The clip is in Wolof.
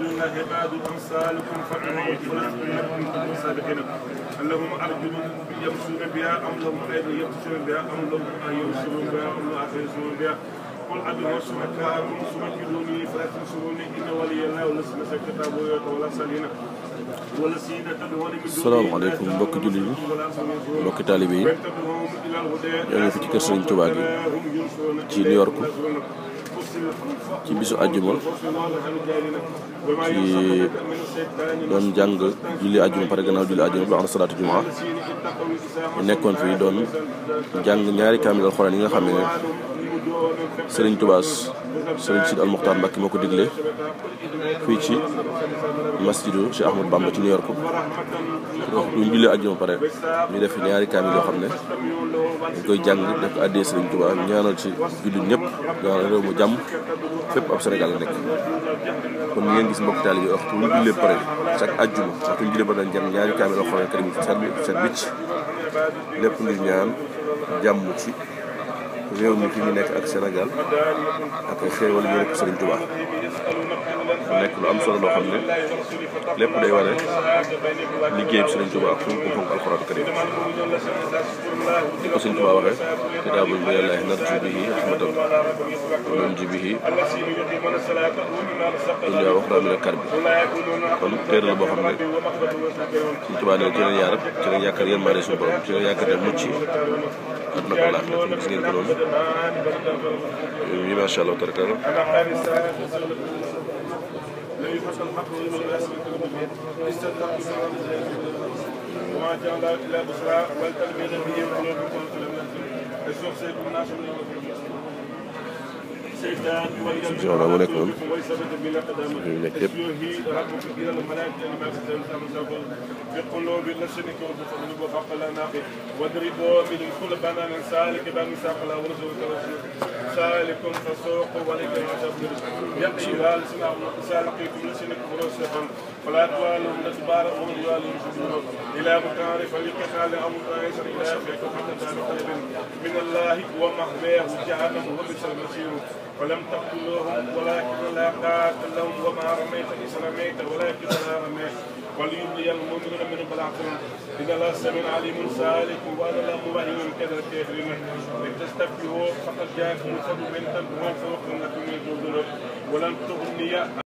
الله عباد أمثالكم فادعوهم فلستم كنتم سابقين لهم أرجل يمشون بها أم لهم أيدي يبطشون بها أم لهم أعين يبصرون بها أم لهم آذان يسمعون بها قل أدعوا شركاءكم ثم كيدوني فلا تنصروني إن ولي الله والذين كتابه ويتولى الصالحين. salaamaaleykum mbokki jullit yi mbokki taalibe yi ñoo ngi fi ci kër Serigne Touba gi ci New York ci bisu àjjuma ci doon jàng julli àjjuma pare gannaaw julli àjjuma bu wax na salaatu jumaa ñu nekkoon fii doon jàng ñaari kaamil alxuraan yi nga xam ne Serigne Touba Serigne Sidi Al-Muxtaar Mbàkke moo ko digle fii ci masjidu Cheikh Ahmadou Bamba ci New York wax duñ jullee àjjuma pare ñu def ñaari kaamil yoo xam ne dañ koy jàng def ko àddee Serigne Touba ñaanal ci jullit ñëpp ñaanal réew mu jàmm fépp ab Sénégal la nekk kon ñu ngeen gis mbokk taalibe yi waxtu ñu jullee pare chaque àjjuma waxtu ñu jullee pare dañ jàng ñaari kaamil yoo xam ne karim set wicc lépp ngir ñaan jàmm ci réew mi fi ñu nekk ak Sénégal ak xéewal yi nekk Serigne Touba mu nekk lu am solo loo xam ne lépp day wane liggéey bi Serigne Touba ak fu mu fonk alxuraan karim ni ko Serigne Touba waxee kitaabun minallaahi narju bihi rahmatan wa nunji bihi dunya wa uxraa mina karbi kon téere la boo xam ne Serigne Touba ne ci leen yaar ci leen yaakaar yërmande suñu borom ci leen yaakaar mucc at na ko laaj la gis ngeen ko noonu yi macha allah tarakalla soxna mu nekk noonu ñu nekk yëpp سالكم فسوقوا ولكم عجبوا يقيل سالقيكم لسنكم رسخا فلا توالوا الادبار وهم يوالون الى مكان فليقتال امر يسر الى فيكم حتى قلب من الله ومحواه جهنم وبئس المصير فلم تقتلوهم ولكن لا قاتلهم وما رميت اذ رميت ولكن لا رميت وليبلي المؤمنون من بلاغهم إن الله سميع عليم سالك وأنا لا مبين كذا الكافرين لتستفتحوا فقد جاءكم الفضل من تنبغوا فوق لكم من ولن تغني